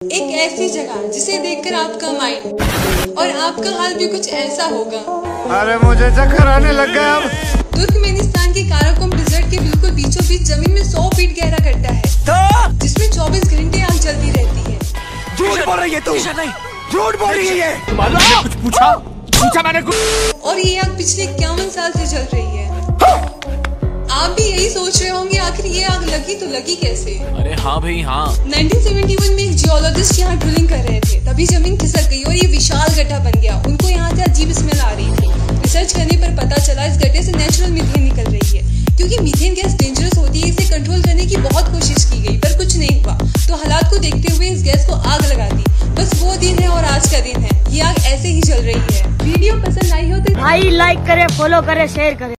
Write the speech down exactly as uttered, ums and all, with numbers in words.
एक ऐसी जगह जिसे देखकर आपका माइंड और आपका हाल भी कुछ ऐसा होगा। अरे मुझे चक्कर आने लग गया अब। तुर्कमेनिस्तान के काराकोरम डिजर्ट के बिल्कुल बीचों बीच जमीन में सौ फीट गहरा गड्ढा है, तो? जिसमें चौबीस घंटे आग जलती रहती है। झूठ बोल रही है तू, झूठ बोल रही है। मालूम है कुछ पूछा पूछा मैंने कुछ। और ये आग पिछले इक्यावन साल से जल रही है। आप भी यही सोच रहे होंगे आखिर ये आग लगी तो लगी कैसे? अरे हाँ भाई हाँ। उन्नीस सौ इकहत्तर में एक जियोलॉजिस्ट यहाँ ड्रिलिंग कर रहे थे, तभी जमीन खिसक गई और ये विशाल गड्ढा बन गया। उनको यहाँ से अजीब स्मेल आ रही थी। रिसर्च करने पर पता चला इस गड्ढे से नेचुरल मीथेन निकल रही है। क्योंकि मीथेन गैस डेंजरस होती है, इसे कंट्रोल करने की बहुत कोशिश की गई पर कुछ नहीं हुआ। तो हालात को देखते हुए इस गैस को आग लगा दी। बस वो दिन है और आज का दिन है, ये आग ऐसे ही जल रही है। वीडियो पसंद आई हो तो भाई लाइक करे, फॉलो करे, शेयर करे।